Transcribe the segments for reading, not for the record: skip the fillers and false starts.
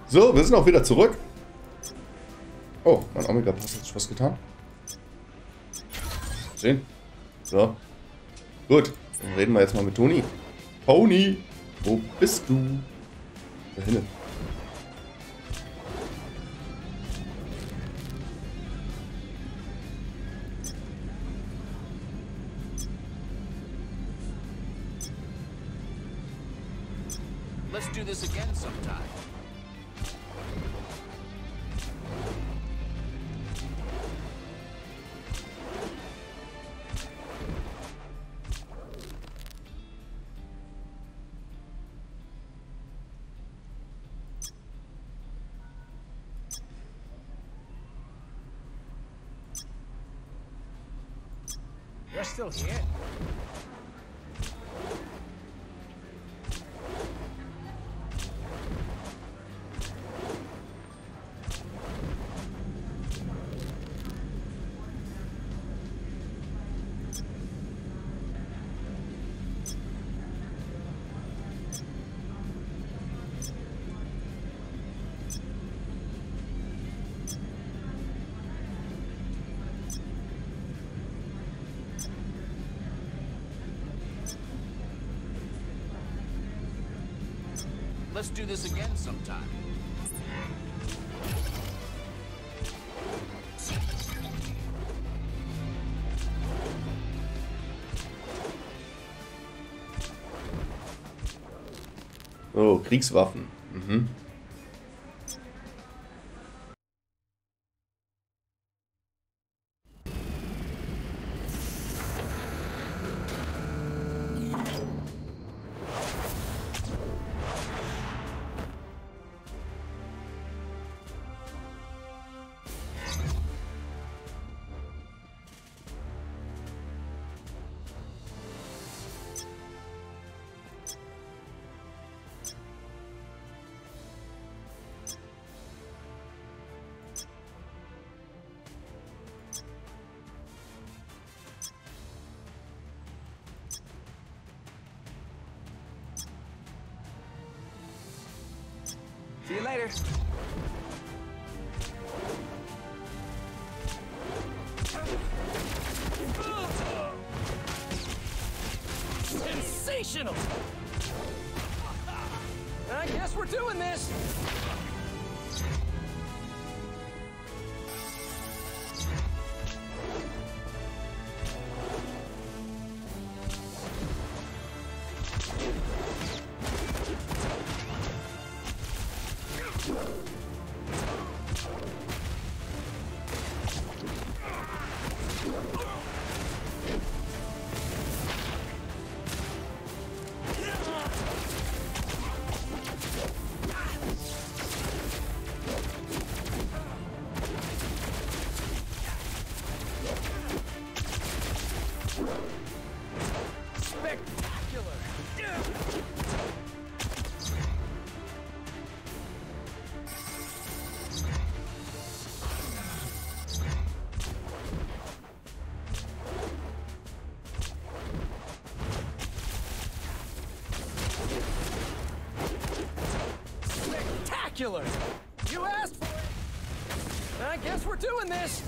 So, wir sind auch wieder zurück. Oh, mein Omega-Pass hat sich was getan. Sehen. So. Gut, dann reden wir jetzt mal mit Toni. Toni, wo bist du? Da hinten. Let's do this again sometime. You're still here? Let's do this again sometime. Oh, Kriegswaffen. Mhm. See you later. Sensational! I guess we're doing this. Spectacular. Spectacular. You asked for it. I guess we're doing this.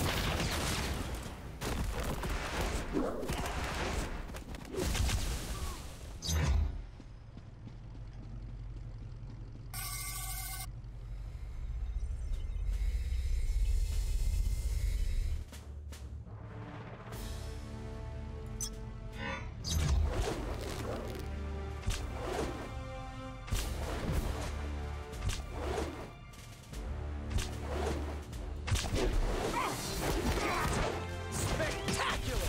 Spectacular.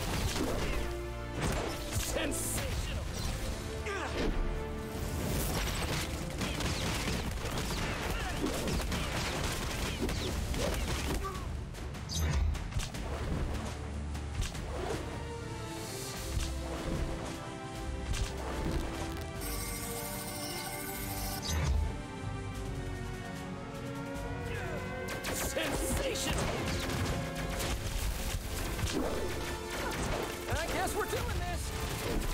Sensational. Sensational. I guess we're doing this.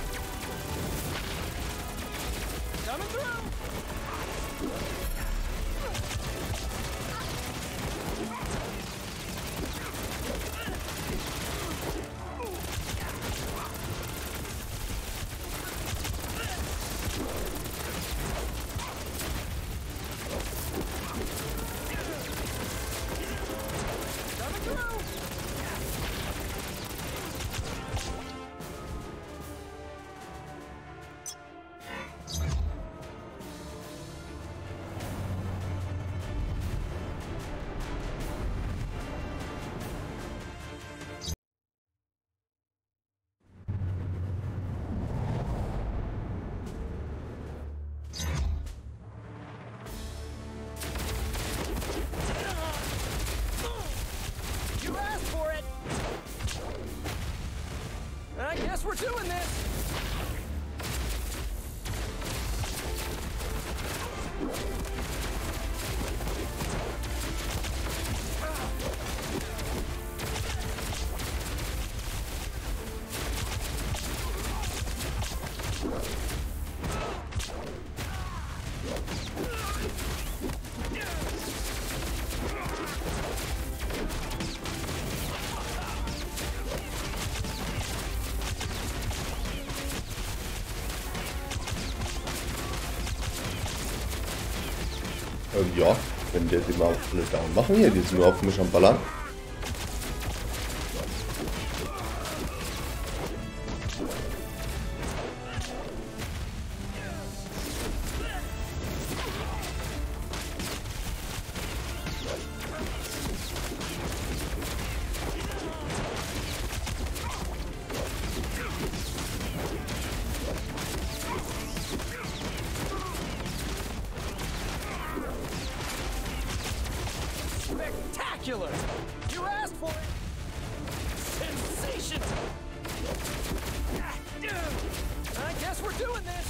Coming through. doing this. Ja, wenn der die mal alle down machen hier, die sind nur auf mich am Ballern. Spectacular! You asked for it! Sensational! I guess we're doing this!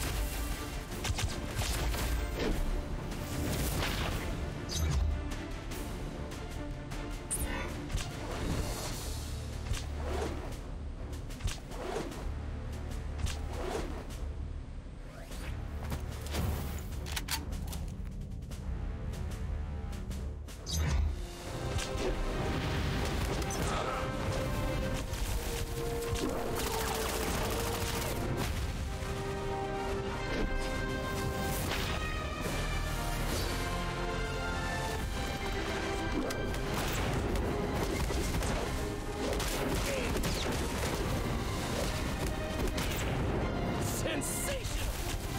Sensational!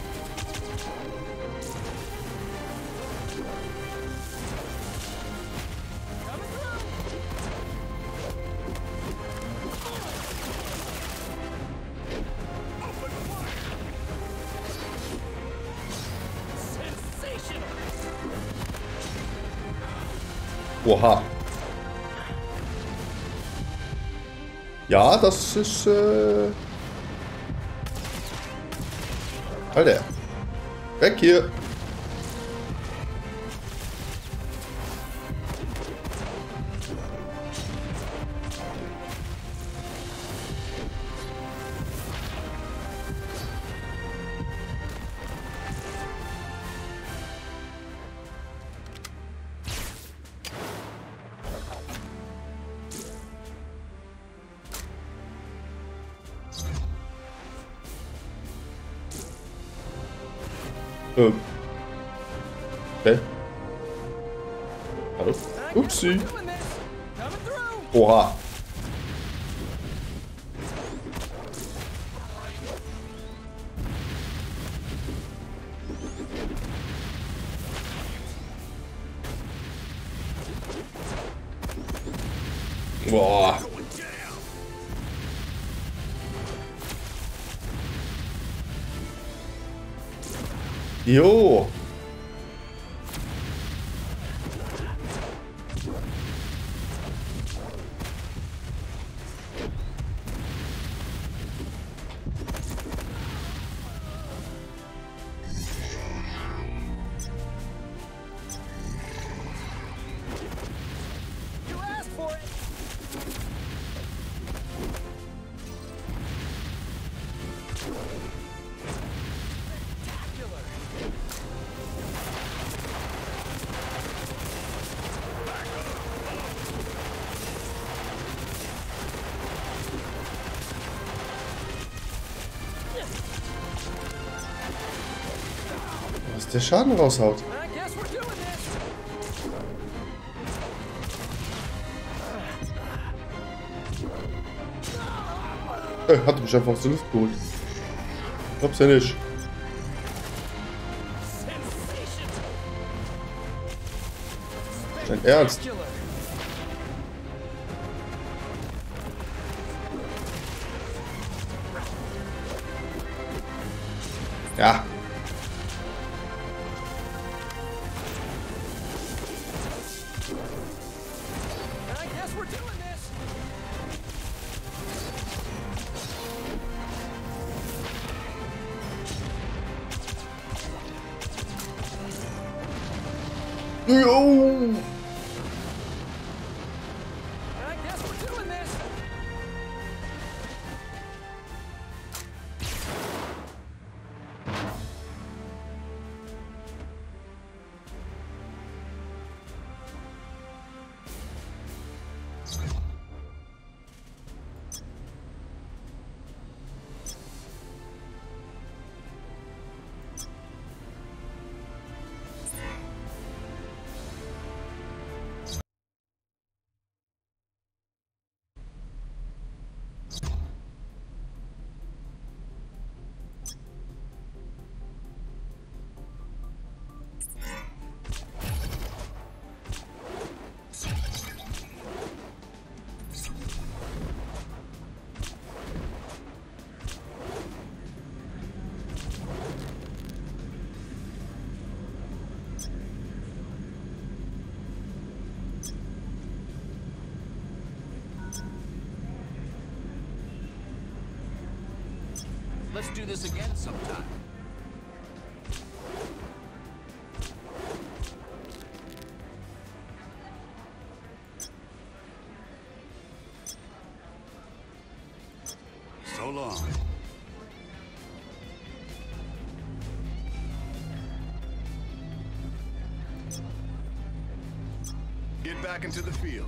Coming through! Open fire! Sensational! Oha. Ja, das ist, Alter. Weg hier. Okay. Hallo? Upsi. Doing this! Coming through! Oha. Boah. Jo. You asked for it! Spectacular! Was der Schaden raushaut. I guess we're doing this! Hat mich einfach aus der Luft geholt. Glaub's ja nicht. Sensational! Dein Ernst? Spectacular! Ja. I guess we're doing this! Jo! I guess we're doing this. Let's do this again sometime. So long. Get back into the field.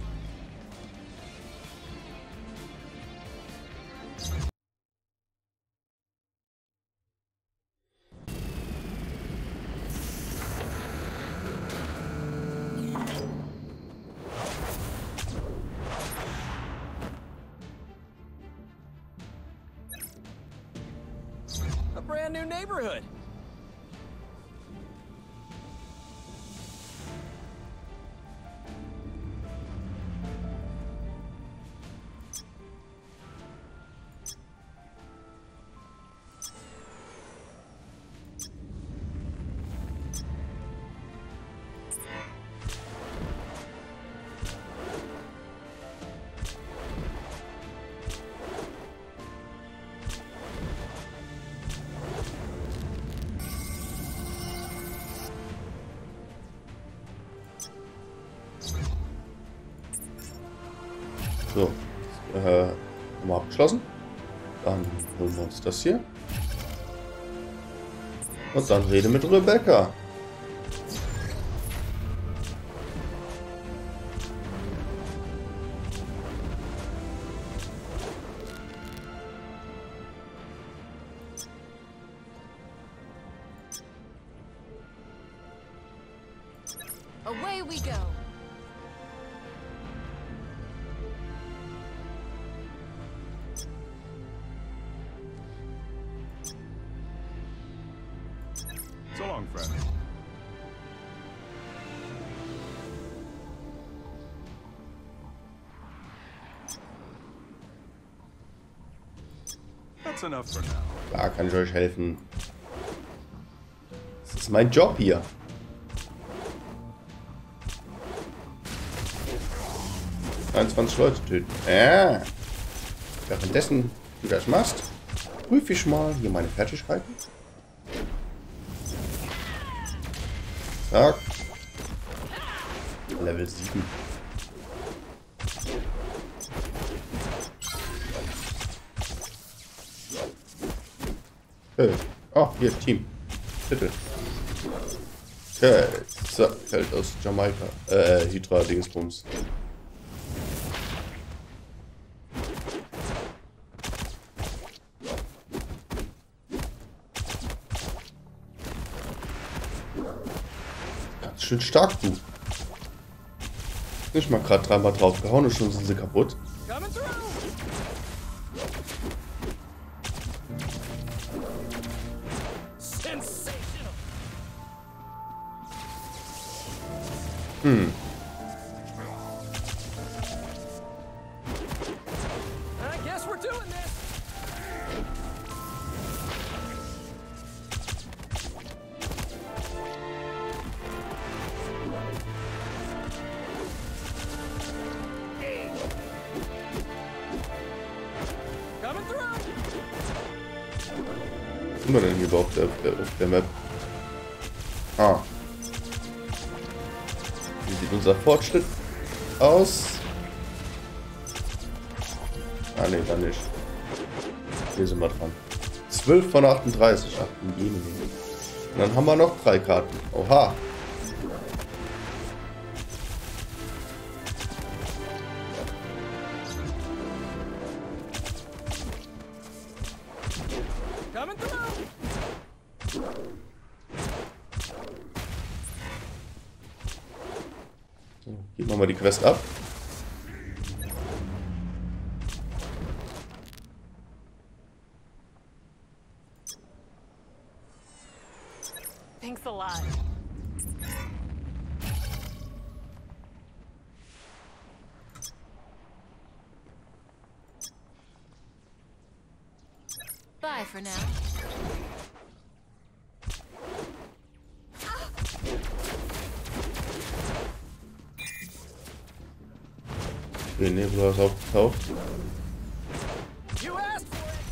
A brand new neighborhood. So, haben wir abgeschlossen. Dann holen wir uns das hier. Und dann rede mit Rebecca. Away we go. So long, friend. That's enough for now. Da kann ich euch helfen. Das ist mein Job hier. Leute töten. Währenddessen du das machst, prüfe ich mal hier meine Fertigkeiten. Zack. Level 7. Okay. Oh, hier, Team. Bitte. Okay. So, Feld aus Jamaika. Hydra-Dingsbums. Ganz schön stark, du. Nicht mal gerade dreimal drauf gehauen und schon sind sie kaputt. Coming through. Sensational. I guess we're doing this. Coming through. Was sind wir denn hier überhaupt auf der Map? Ah. Wie sieht unser Fortschritt aus? Ah ne, dann nicht. Hier sind wir dran. 12 von 38. Ach, und dann haben wir noch 3 Karten. Oha. Coming through. So, geben wir mal die Quest ab. Thanks a lot. Bye for now. Den Nebel ist aufgetaucht. You asked for it.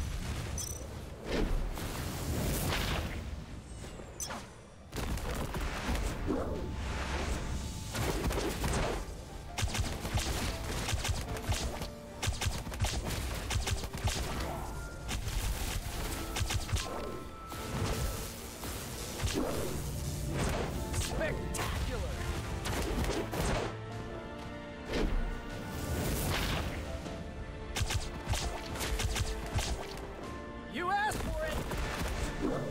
Spectacular. You asked for it.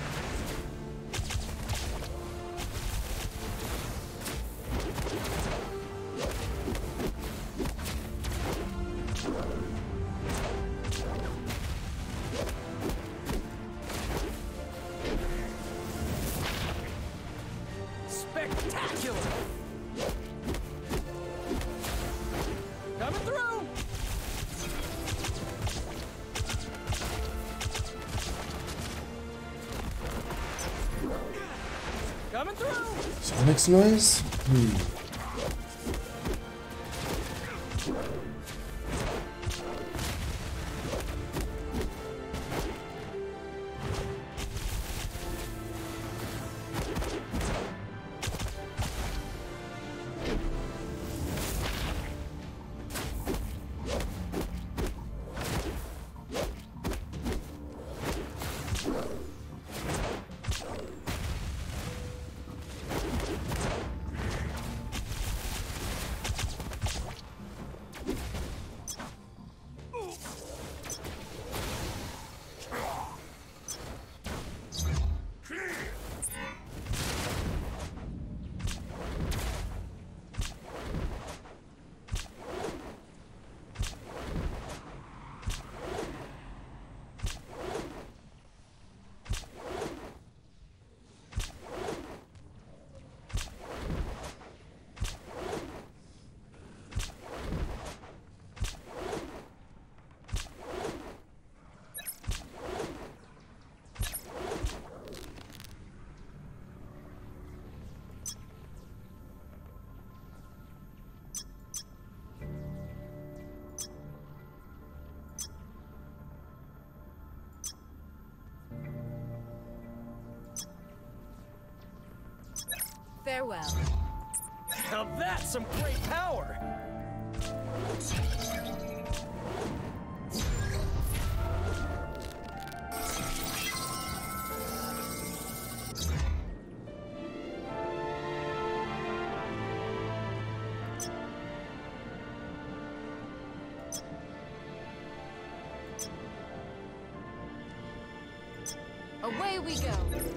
Spectacular. Coming through. Coming through. Ist auch nichts Neues. Farewell. Now that's some great power. Away we go.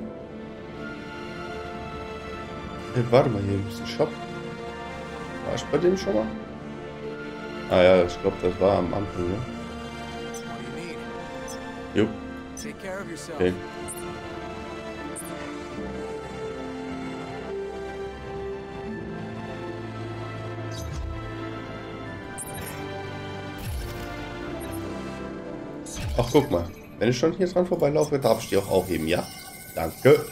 Hey, warte mal, hier ist ein Shop. War ich bei dem schon mal? Ah ja, ich glaube, das war am Anfang, ne? What do you need? Jo, Take care of yourself. okay. Ach, guck mal. Wenn ich schon hier dran vorbeilaufe, darf ich die auch aufheben, ja? Danke.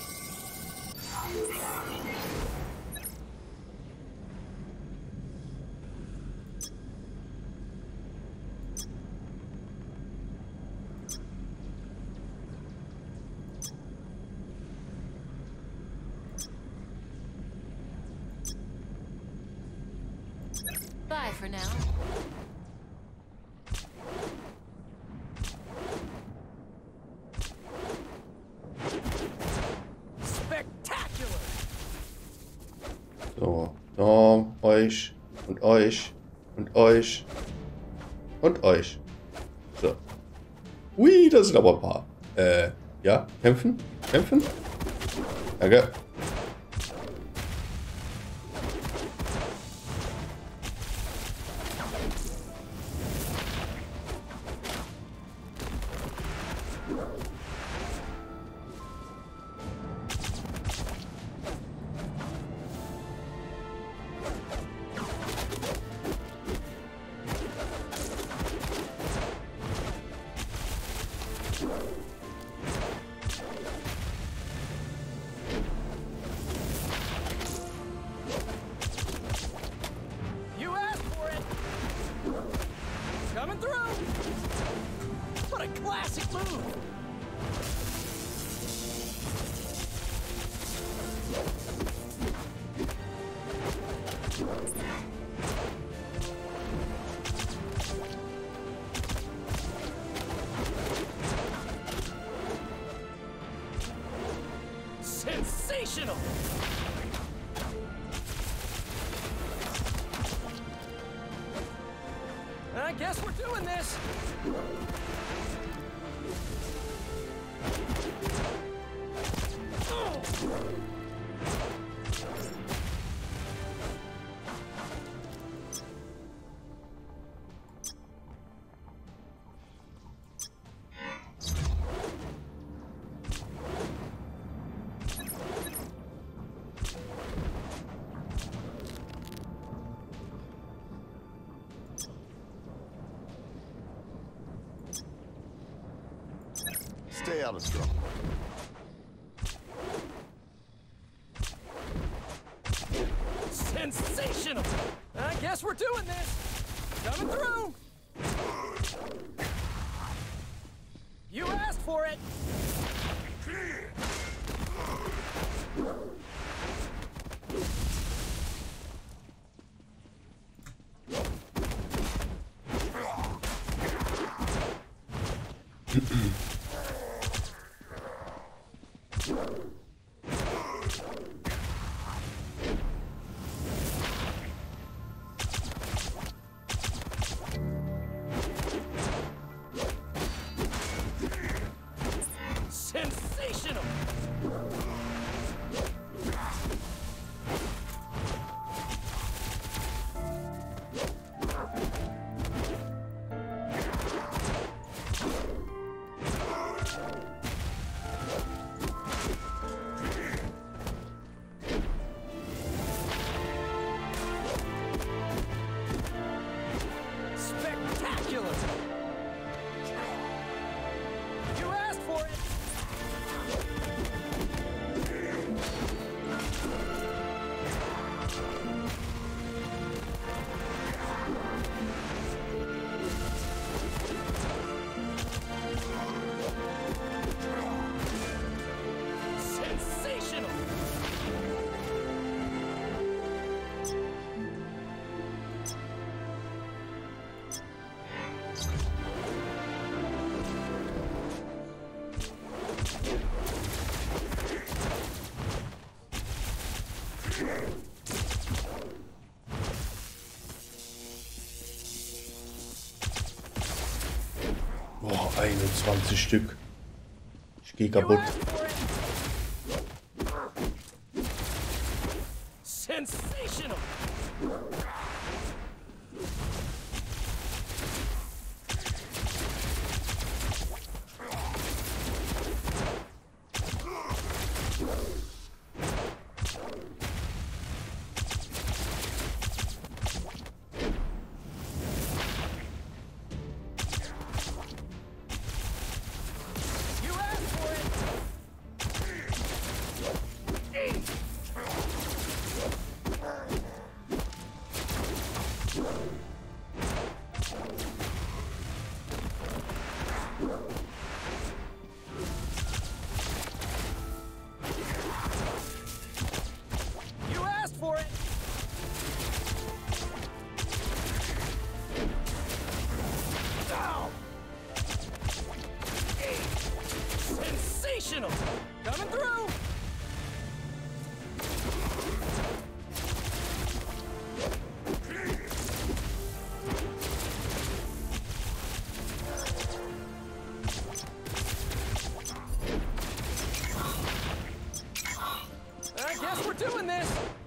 Bye for now. Spectacular! So, da, euch und euch und euch und euch. So. Ui, das sind aber ein paar. Ja, kämpfen? Kämpfen? Danke. You asked for it! Coming through! What a classic move! Sensational! I guess we're doing this. Stay out of trouble. Sensational! I guess we're doing this. Coming through. You asked for it. Sensational! Spectacular! You asked for it! Sensational! Boah, 21 Stück. Ich gehe You kaputt. asked for it! Sensational! You asked for it! You asked for it! guess we're doing this.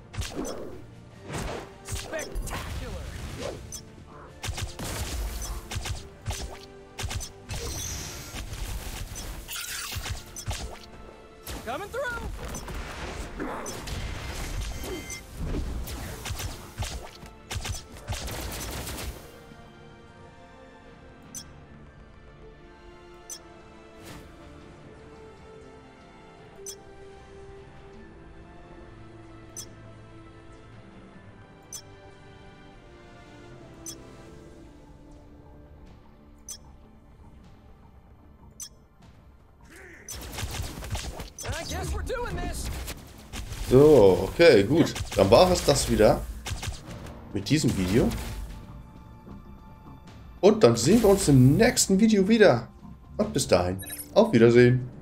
Spectacular. Coming through. I guess we're doing this. So, okay, gut. Dann war es das wieder mit diesem Video. Und dann sehen wir uns im nächsten Video wieder. Und bis dahin, auf Wiedersehen.